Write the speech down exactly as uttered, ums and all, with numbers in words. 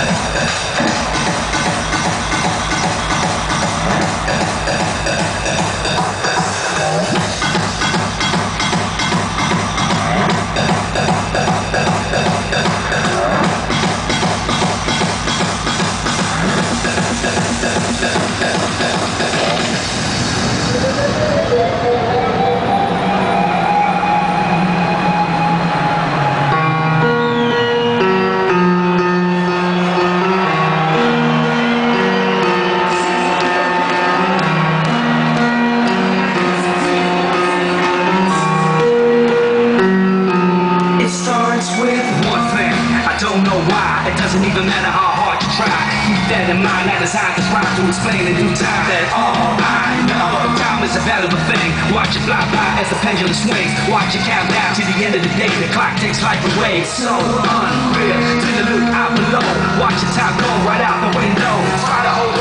Doesn't even matter how hard you try. Keep that in mind, that is how I try to explain in due time that all I know, time is a valuable thing. Watch it fly by as the pendulum swings. Watch it count down to the end of the day. The clock takes life away. It's so unreal. To the loop out below. Watch the time go right out the window. Try to hold